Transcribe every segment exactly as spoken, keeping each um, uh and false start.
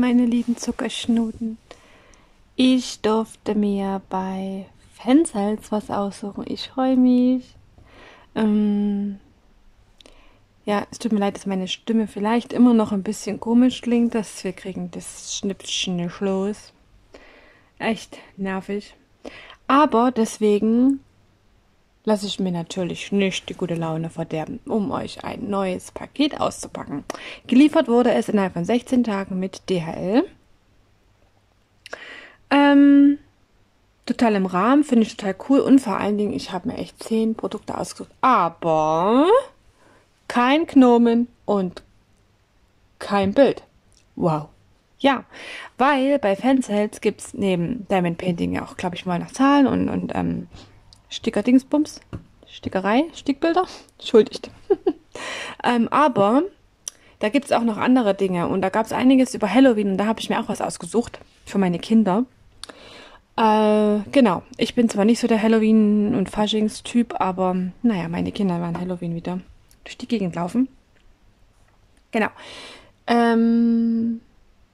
meine lieben Zuckerschnuten. Ich durfte mir bei Fansels was aussuchen. Ich freue mich. Ähm, ja, es tut mir leid, dass meine Stimme vielleicht immer noch ein bisschen komisch klingt. Dass wir kriegen das Schnippchen nicht los. Echt nervig. Aber deswegen lasse ich mir natürlich nicht die gute Laune verderben, um euch ein neues Paket auszupacken. Geliefert wurde es innerhalb von sechzehn Tagen mit D H L. Ähm, total im Rahmen, finde ich total cool und vor allen Dingen, ich habe mir echt zehn Produkte ausgesucht, aber kein Gnomen und kein Bild. Wow. Ja, weil bei Fansales gibt es neben Diamond Painting ja auch, glaube ich mal, nach Zahlen und, und ähm, Sticker-Dingsbums, Stickerei, Stickbilder, entschuldigt. ähm, aber da gibt es auch noch andere Dinge und da gab es einiges über Halloween und da habe ich mir auch was ausgesucht für meine Kinder. Äh, genau, ich bin zwar nicht so der Halloween- und Faschings-Typ, aber naja, meine Kinder waren Halloween wieder durch die Gegend laufen. Genau. Ähm,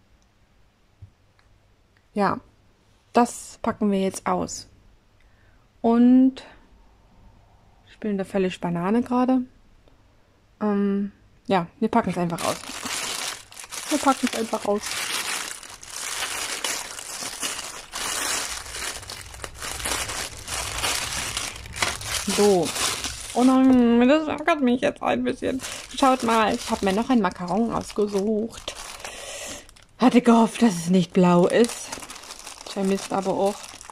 ja, das packen wir jetzt aus. Und ich bin da völlig Banane gerade. Ähm, ja, wir packen es einfach aus. Wir packen es einfach aus. So. Oh nein, das ärgert mich jetzt ein bisschen. Schaut mal, ich habe mir noch ein Macaron ausgesucht. Hatte gehofft, dass es nicht blau ist. Vermisst aber auch.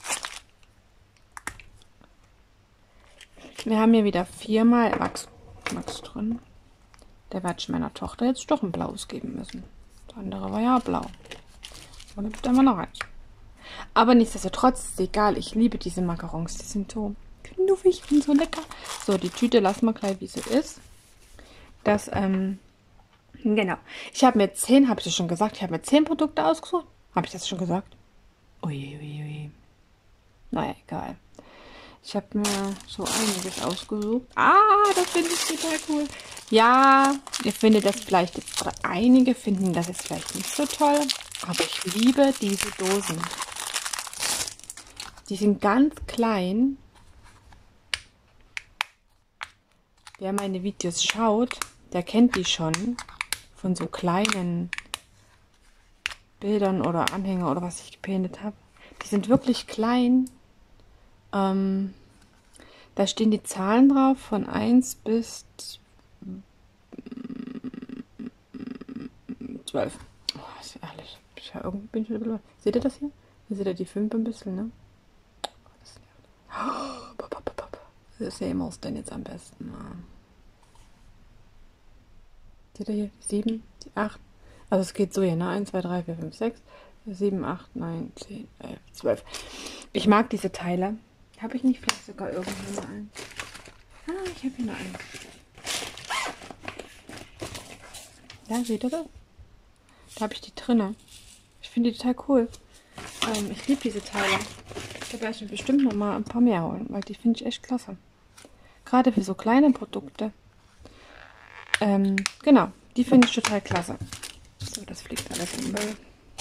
Wir haben hier wieder viermal Wachs, Wachs drin. Der werde ich meiner Tochter jetzt doch ein blaues geben müssen. Das andere war ja blau. Und dann gibt immer noch eins. Aber nichtsdestotrotz ist egal. Ich liebe diese Macarons. Die sind so knuffig und so lecker. So, die Tüte lassen wir gleich, wie sie ist. Das, ähm, genau. Ich habe mir zehn, habe ich das schon gesagt? Ich habe mir zehn Produkte ausgesucht. Habe ich das schon gesagt? Uiuiui. Ui, ui. Naja, egal. Ich habe mir so einiges ausgesucht. Ah, das finde ich total cool. Ja, ihr findet das vielleicht, jetzt, oder einige finden das jetzt vielleicht nicht so toll, aber ich liebe diese Dosen. Die sind ganz klein. Wer meine Videos schaut, der kennt die schon von so kleinen Bildern oder Anhänger oder was ich gepainted habe. Die sind wirklich klein. Ähm, da stehen die Zahlen drauf von eins bis zwölf. Oh, ist ehrlich. Ich ja irgendwie bin ich wieder blöd. Seht ihr das hier? Hier seht ihr die fünf ein bisschen, ne? Das sehen wir es denn jetzt am besten mal. Seht ihr hier? Die sieben, die acht. Also es geht so hier, ne? eins, zwei, drei, vier, fünf, sechs, sieben, acht, neun, zehn, elf, zwölf. Ich mag diese Teile. Habe ich nicht vielleicht sogar irgendwo mal einen? Ah, ich habe hier noch einen. Ja, seht ihr das? Da habe ich die drinne. Ich finde die total cool. Ähm, ich liebe diese Teile. Da werde ich mir bestimmt noch mal ein paar mehr holen, weil die finde ich echt klasse. Gerade für so kleine Produkte. Ähm, genau, die finde ich total klasse. So, das fliegt alles im Müll.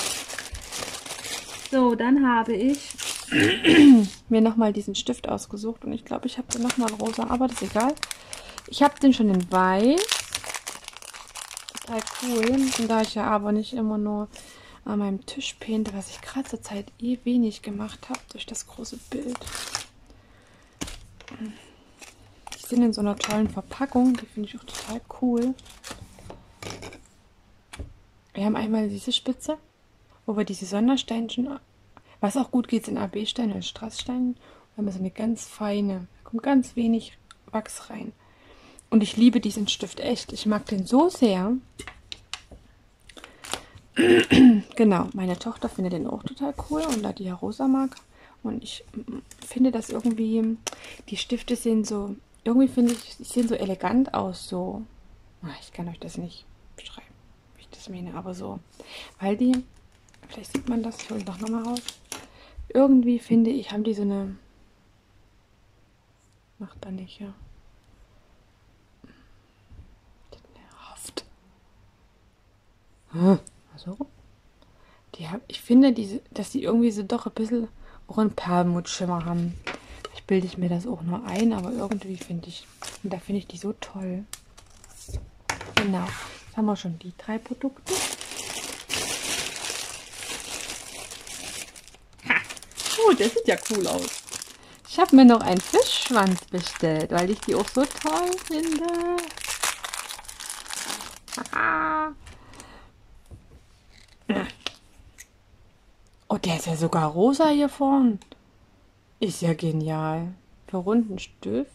So, dann habe ich mir nochmal diesen Stift ausgesucht und ich glaube, ich habe den nochmal in rosa, aber das ist egal. Ich habe den schon in weiß. Total cool. Und da ich ja aber nicht immer nur an meinem Tisch painte, was ich gerade zur Zeit eh wenig gemacht habe, durch das große Bild. Die sind in so einer tollen Verpackung, die finde ich auch total cool. Wir haben einmal diese Spitze, wo wir diese Sondersteinchen, was auch gut geht, sind A B-Steine und Strasssteine. Wir haben so eine ganz feine, da kommt ganz wenig Wachs rein. Und ich liebe diesen Stift echt. Ich mag den so sehr. Genau, meine Tochter findet den auch total cool und da die ja rosa mag. Und ich finde das irgendwie, die Stifte sehen so, irgendwie finde ich, die sehen so elegant aus, so. Ich kann euch das nicht beschreiben, wie ich das meine, aber so. Weil die, vielleicht sieht man das, ich hole doch nochmal raus. Irgendwie finde ich, haben die so eine, macht da nicht, ja. Haft. Hm, so. Die hab, ich finde, diese, dass die irgendwie so doch ein bisschen auch einen Perlmuttschimmer haben. Ich bilde ich mir das auch nur ein, aber irgendwie finde ich, da finde ich die so toll. Genau, jetzt haben wir schon die drei Produkte. Ha. Oh, der sieht ja cool aus. Ich habe mir noch einen Fischschwanz bestellt, weil ich die auch so toll finde. Oh, der ist ja sogar rosa hier vorn. Ist ja genial. Für runden Stift.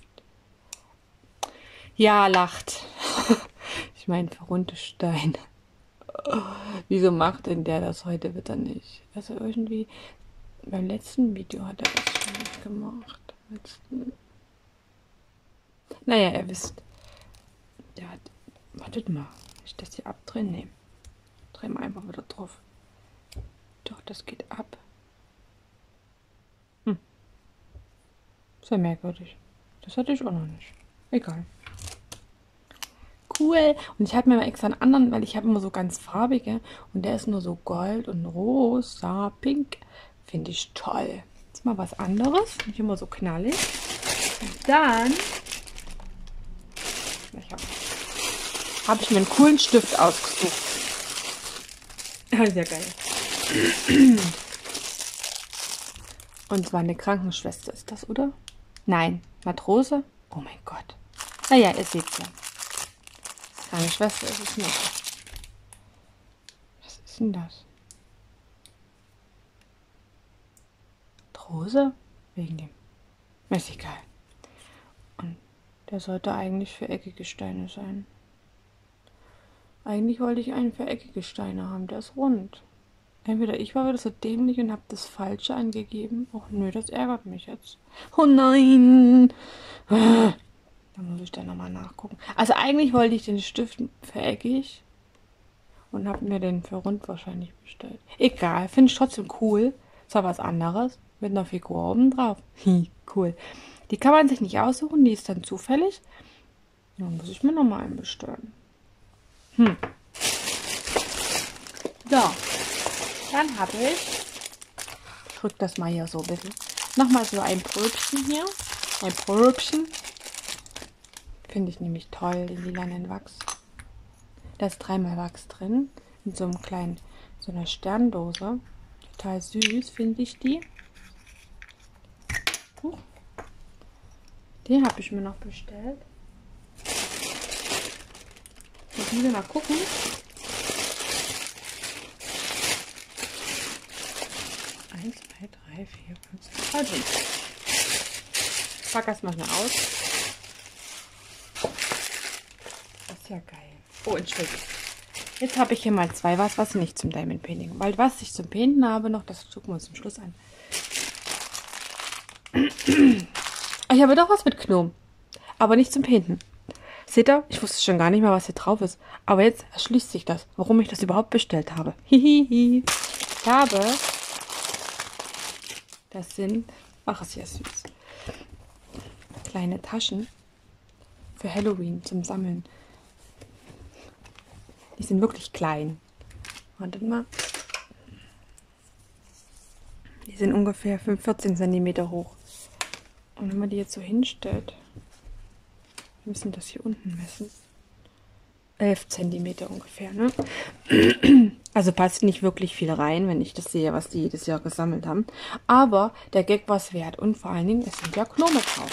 Ja, lacht. Ich meine, für runde Steine. Wieso macht denn der das heute wieder nicht? Also irgendwie, beim letzten Video hat er das schon nicht gemacht. Letzten. Naja, ihr wisst. Der hat. Wartet mal. Ich das hier abdrehen? Nee. Drehen wir einfach wieder drauf. Doch, das geht ab. Hm. Sehr merkwürdig. Das hatte ich auch noch nicht. Egal. Cool. Und ich habe mir mal extra einen anderen, weil ich habe immer so ganz farbige und der ist nur so gold und rosa, pink. Finde ich toll. Jetzt mal was anderes. Nicht immer so knallig. Und dann habe ich mir einen coolen Stift ausgesucht. Sehr geil. Und zwar eine Krankenschwester ist das, oder? Nein, Matrose? Oh mein Gott. Naja, ihr seht ja. Krankenschwester ist es nicht. Was ist denn das? Matrose? Wegen dem. Ist egal. Und der sollte eigentlich für eckige Steine sein. Eigentlich wollte ich einen für eckige Steine haben. Der ist rund. Entweder ich war wieder so dämlich und habe das Falsche angegeben. Oh nö, das ärgert mich jetzt. Oh nein. Da muss ich dann nochmal nachgucken. Also eigentlich wollte ich den Stift für eckig und habe mir den für rund wahrscheinlich bestellt. Egal, finde ich trotzdem cool. Ist aber was anderes. Mit einer Figur oben drauf. Cool. Die kann man sich nicht aussuchen, die ist dann zufällig. Dann muss ich mir nochmal einen bestellen. Hm. So. Dann habe ich, ich drücke das mal hier so ein bisschen, nochmal so ein Pröbchen hier, ein Pröbchen, finde ich nämlich toll, den lilanen Wachs. Da ist dreimal Wachs drin, in so einem kleinen, so einer Sterndose, total süß, finde ich die. Huch. Den habe ich mir noch bestellt. Jetzt müssen wir mal gucken. eins, zwei, drei, vier, fünf, sechs, also. Ich pack erstmal schnell aus. Das ist ja geil. Oh, Entschuldigung. Jetzt habe ich hier mal zwei was, was nicht zum Diamond Painting. Weil was ich zum Painten habe noch, das gucken wir uns zum Schluss an. Ich habe doch was mit Gnom. Aber nicht zum Painten. Seht ihr? Ich wusste schon gar nicht mehr, was hier drauf ist. Aber jetzt erschließt sich das, warum ich das überhaupt bestellt habe. Hihihi. Ich habe... Das sind, ach, ist ja süß, kleine Taschen für Halloween zum Sammeln. Die sind wirklich klein. Wartet mal. Die sind ungefähr vierzehn Zentimeter hoch. Und wenn man die jetzt so hinstellt, wir müssen das hier unten messen. elf Zentimeter ungefähr, ne? Also passt nicht wirklich viel rein, wenn ich das sehe, was die jedes Jahr gesammelt haben. Aber der Gag war es wert. Und vor allen Dingen, es sind ja Gnome drauf.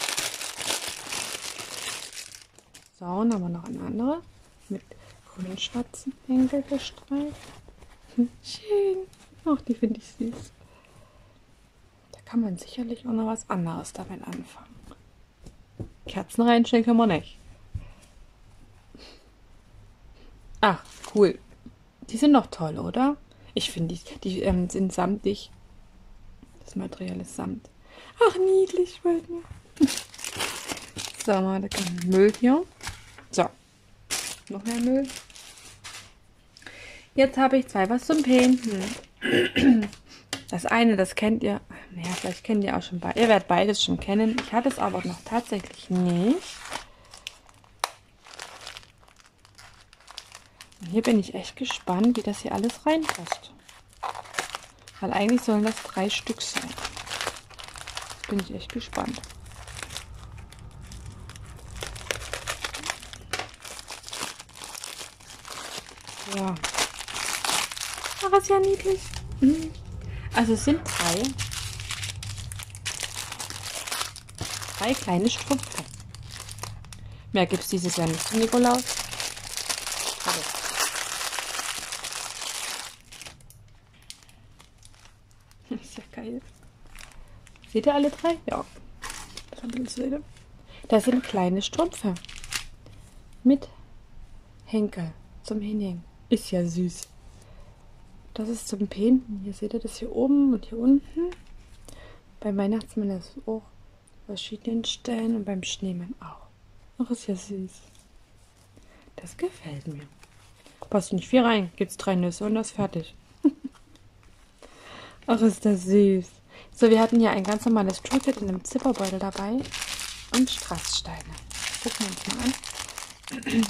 So, und haben wir noch eine andere. Mit grünen Schatzenhänkel gestreift. Schön. Ach, die finde ich süß. Da kann man sicherlich auch noch was anderes damit anfangen. Kerzen reinstellen können wir nicht. Ach, cool. Die sind doch toll, oder? Ich finde, die, die ähm, sind samtig. Das Material ist Samt. Ach, niedlich, wollt mir. So, mal da kommt Müll hier. So, noch mehr Müll. Jetzt habe ich zwei was zum Painten. Das eine, das kennt ihr. Naja, vielleicht kennt ihr auch schon beide. Ihr werdet beides schon kennen. Ich hatte es aber noch tatsächlich nicht. Und hier bin ich echt gespannt, wie das hier alles reinpasst. Weil eigentlich sollen das drei Stück sein. Bin ich echt gespannt. Ja. Ach, ist ja niedlich. Mhm. Also es sind drei. Drei kleine Strümpfe. Mehr gibt es dieses Jahr nicht zum Nikolaus. Aber ist ja geil. Seht ihr alle drei? Ja. Das sind kleine Strümpfe. Mit Henkel zum Hinhängen. Ist ja süß. Das ist zum Pinten. Hier seht ihr das hier oben und hier unten. Beim Weihnachtsmann ist es auch verschiedenen Stellen und beim Schneemann auch. Ach, ist ja süß. Das gefällt mir. Passt nicht viel rein. Gibt's drei Nüsse und das ist fertig. Ach, ist das süß. So, wir hatten hier ein ganz normales Toolkit in einem Zipperbeutel dabei und Strasssteine. Gucken wir uns mal an.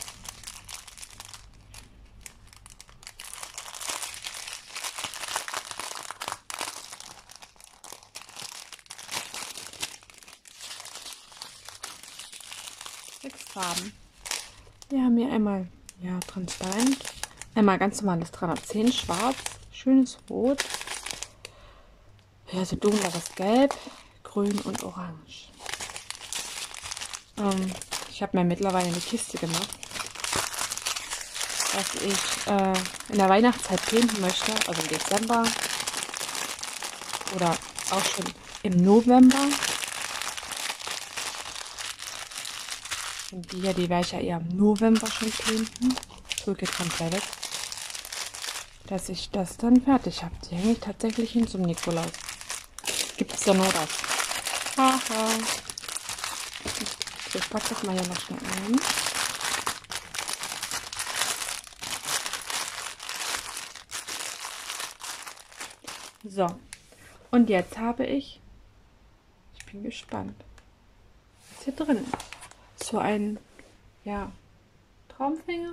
Sechs Farben. Wir haben hier einmal ja, transparent, einmal ganz normales dreihundertzehn schwarz, schönes Rot, ja, so dunkleres Gelb, Grün und Orange. Ähm, ich habe mir mittlerweile eine Kiste gemacht, dass ich äh, in der Weihnachtszeit pinten möchte, also im Dezember oder auch schon im November. Und die hier, die werde ich ja eher im November schon pinten. Toolkit komplett. Dass ich das dann fertig habe. Die hänge ich tatsächlich hin zum Nikolaus. Gibt es ja nur das. Haha. Ich packe das mal hier noch schnell ein. So. Und jetzt habe ich, ich bin gespannt, was hier drin ist. So ein, ja, Traumfänger.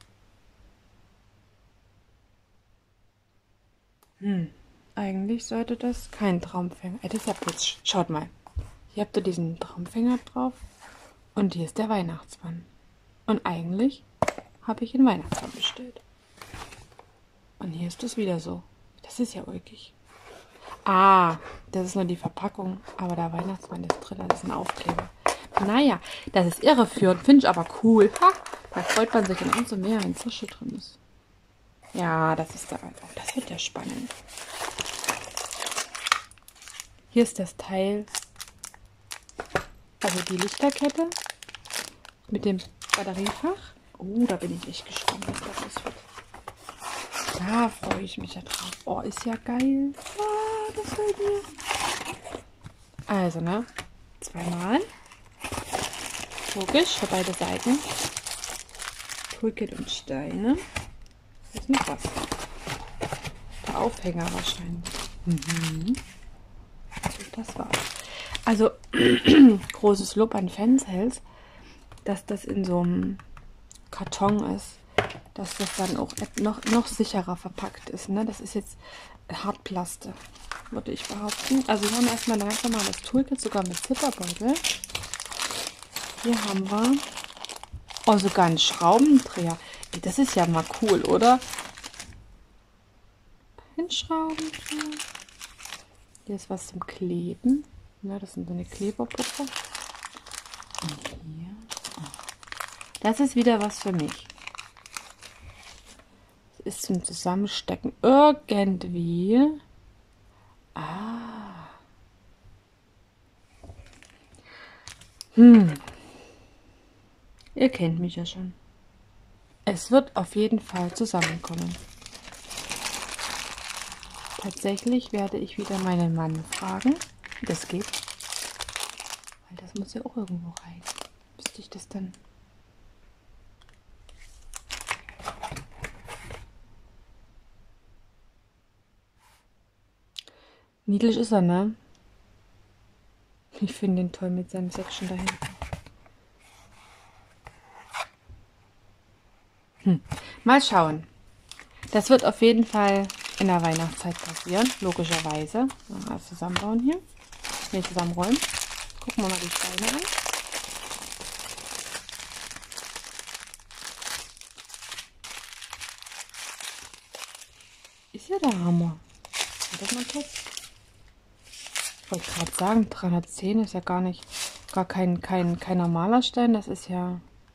Hm, eigentlich sollte das kein Traumfänger. Äh, das ist ja Blitz. Schaut mal. Hier habt ihr diesen Traumfänger drauf. Und hier ist der Weihnachtsmann. Und eigentlich habe ich einen Weihnachtsmann bestellt. Und hier ist das wieder so. Das ist ja ulkig. Ah, das ist nur die Verpackung. Aber der Weihnachtsmann ist drin. Das ist ein Aufkleber. Naja, das ist irreführend. Finde ich aber cool. Ha, da freut man sich dann umso mehr, wenn Frische drin ist. Ja, das ist da. Oh, das wird ja spannend. Hier ist das Teil. Also die Lichterkette mit dem Batteriefach. Oh, da bin ich echt gespannt, was daraus wird. Da freue ich mich ja drauf. Oh, ist ja geil. Ah, das gefällt mir. Also, ne? Zweimal. Logisch, für beide Seiten. Toolkit und Steine. Jetzt noch was. Der Aufhänger wahrscheinlich. Mhm. Das war's. Also, großes Lob an Fanshells, dass das in so einem Karton ist, dass das dann auch noch, noch sicherer verpackt ist. Ne? Das ist jetzt Hartplaste, würde ich behaupten. Also wir haben erstmal ein ganz normales Toolkit, sogar mit Zipperbeutel. Hier haben wir oh, sogar einen Schraubendreher. Das ist ja mal cool, oder? Ein Schraubendreher. Hier ist was zum Kleben. Ja, das sind so eine Kleberpuppe. Und hier. Das ist wieder was für mich. Das ist zum Zusammenstecken. Irgendwie. Ah. Hm. Ihr kennt mich ja schon. Es wird auf jeden Fall zusammenkommen. Tatsächlich werde ich wieder meinen Mann fragen, wie das geht. Weil das muss ja auch irgendwo rein. Müsste ich das dann... Niedlich ist er, ne? Ich finde den toll mit seinem Säckchen da hinten. Hm. Mal schauen. Das wird auf jeden Fall in der Weihnachtszeit passieren, logischerweise. Mal alles zusammenbauen hier. Ne, zusammenräumen. Gucken wir mal die Steine an. Ist ja der Hammer. Warte mal kurz. Ich wollte gerade sagen, dreihundertzehn ist ja gar nicht, gar kein, kein, kein normaler Stein. Das ist ja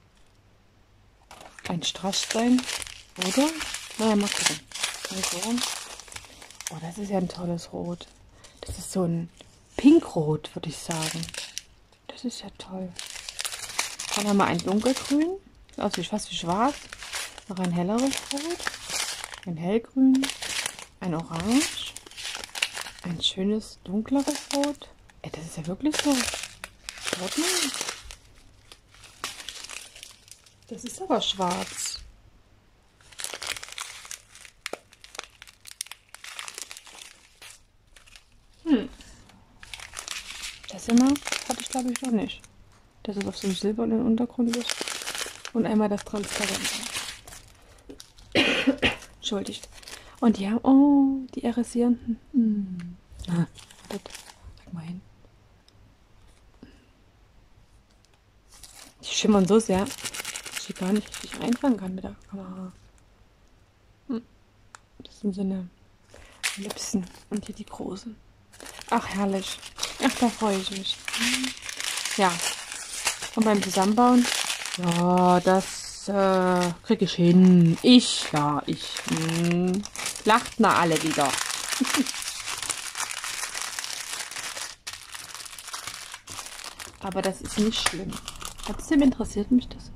ein Strassstein, oder? Naja, mal gucken. So. Oh, das ist ja ein tolles Rot. Das ist so ein Pinkrot, würde ich sagen. Das ist ja toll. Dann haben wir ein dunkelgrün. Sieht aus wie fast wie schwarz. Noch ein helleres Rot. Ein hellgrün. Ein orange. Ein schönes dunkleres Rot. Ey, das ist ja wirklich so. Schaut mal. Das ist aber schwarz. Hm. Das immer hatte ich glaube ich noch nicht. Dass es auf so einem silbernen Untergrund ist. Und einmal das Transparente. Entschuldigt. Und die haben, oh, die irisierenden. Hm. Ah, wartet. Sag mal hin. Die schimmern so sehr, dass ich gar nicht richtig einfangen kann mit der Kamera. Hm. Das sind so eine Lipsen. Und hier die großen. Ach, herrlich. Ach, da freue ich mich. Hm. Ja. Und beim Zusammenbauen, ja, das äh, kriege ich hin. Ich, ja, ich. Hm. Lacht na alle wieder. Aber das ist nicht schlimm. Trotzdem interessiert mich das.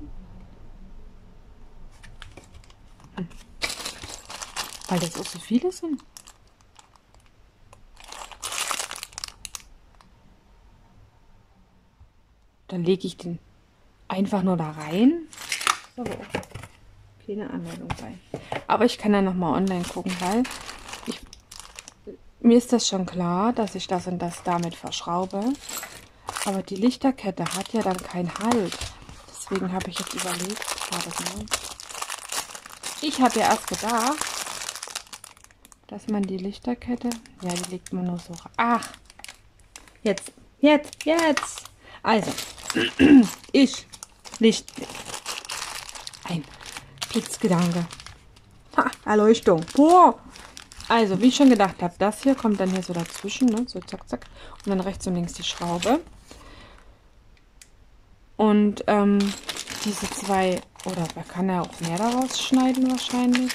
Hm. Weil das auch so viele sind. Dann lege ich den einfach nur da rein. Ist aber auch keine Anleitung bei. Aber ich kann ja nochmal online gucken, weil ich, mir ist das schon klar, dass ich das und das damit verschraube. Aber die Lichterkette hat ja dann keinen Halt. Deswegen habe ich jetzt überlegt, warte mal. Ich habe ja erst gedacht, dass man die Lichterkette, ja, die legt man nur so. Ach, jetzt, jetzt, jetzt. Also, ich, Licht, ein Blitzgedanke. Ha, Erleuchtung. Boah. Also, wie ich schon gedacht habe, das hier kommt dann hier so dazwischen, ne? So zack, zack. Und dann rechts und links die Schraube. Und ähm, diese zwei, oder man kann ja auch mehr daraus schneiden wahrscheinlich.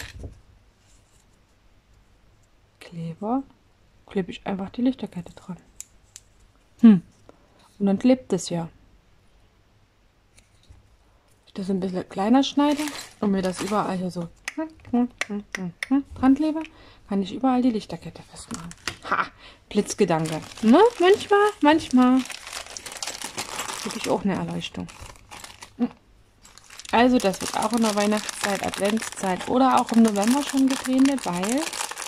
Kleber. Klebe ich einfach die Lichterkette dran. Hm. Und dann klebt es ja. Ich das ein bisschen kleiner schneide und mir das überall hier so dran klebe, kann ich überall die Lichterkette festmachen. Ha! Blitzgedanke. Ne? Manchmal, manchmal habe ich auch eine Erleuchtung. Also das wird auch in der Weihnachtszeit, Adventszeit oder auch im November schon geträndet, weil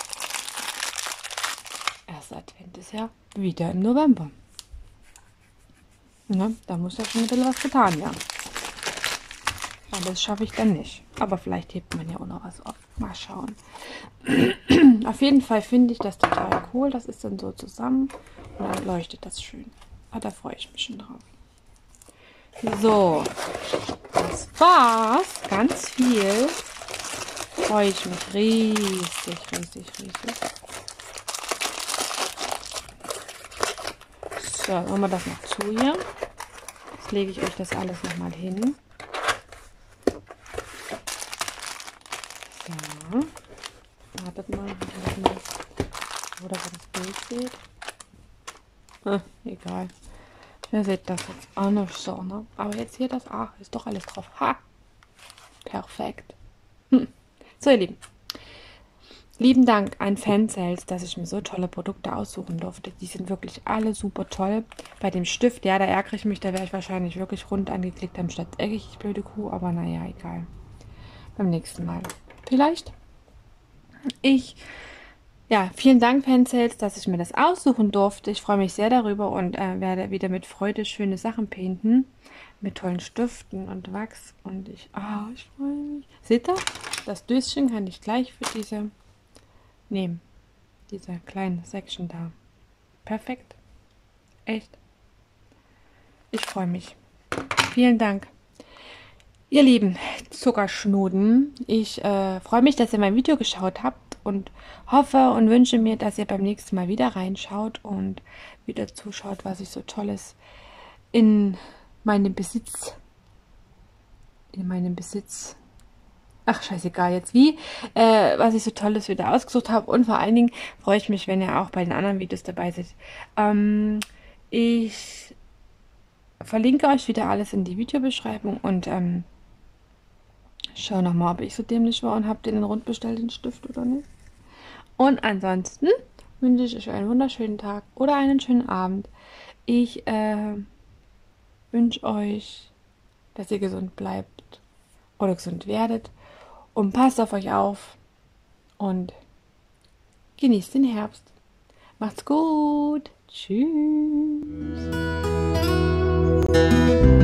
erster Advent ist ja wieder im November. Ne? Da muss ja schon ein bisschen was getan werden. Aber das schaffe ich dann nicht. Aber vielleicht hebt man ja auch noch was auf. Mal schauen. Auf jeden Fall finde ich das total cool. Das ist dann so zusammen und dann leuchtet das schön. Ah, da freue ich mich schon drauf. So, das war's. Ganz viel. Freue ich mich riesig, riesig, riesig. So, machen wir das noch zu hier. Jetzt lege ich euch das alles nochmal hin. So. Wartet mal, wartet mal. Oder wo das Bild seht. Ah, egal. Ihr seht das jetzt auch nicht so, ne? Aber jetzt hier das A ist doch alles drauf. Ha! Perfekt. Hm. So, ihr Lieben. Lieben Dank an Fansales, dass ich mir so tolle Produkte aussuchen durfte. Die sind wirklich alle super toll. Bei dem Stift, ja, da ärgere ich mich. Da wäre ich wahrscheinlich wirklich rund angeklickt haben statt eckig. Ich blöde Kuh, aber naja, egal. Beim nächsten Mal. Vielleicht. Ich, ja, vielen Dank Fansales, dass ich mir das aussuchen durfte. Ich freue mich sehr darüber und äh, werde wieder mit Freude schöne Sachen painten. Mit tollen Stiften und Wachs. Und ich, ah, oh, ich freue mich. Seht ihr? Das Döschen kann ich gleich für diese nehmen. Diese kleine Section da. Perfekt. Echt. Ich freue mich. Vielen Dank. Ihr lieben Zuckerschnuden, ich äh, freue mich, dass ihr mein Video geschaut habt und hoffe und wünsche mir, dass ihr beim nächsten Mal wieder reinschaut und wieder zuschaut, was ich so Tolles in meinem Besitz, in meinem Besitz, ach scheißegal jetzt wie, äh, was ich so Tolles wieder ausgesucht habe, und vor allen Dingen freue ich mich, wenn ihr auch bei den anderen Videos dabei seid. Ähm, ich verlinke euch wieder alles in die Videobeschreibung und ähm, schau nochmal, ob ich so dämlich war und habe den rund bestellt, den Stift oder nicht. Und ansonsten wünsche ich euch einen wunderschönen Tag oder einen schönen Abend. Ich äh, wünsche euch, dass ihr gesund bleibt oder gesund werdet. Und passt auf euch auf und genießt den Herbst. Macht's gut. Tschüss.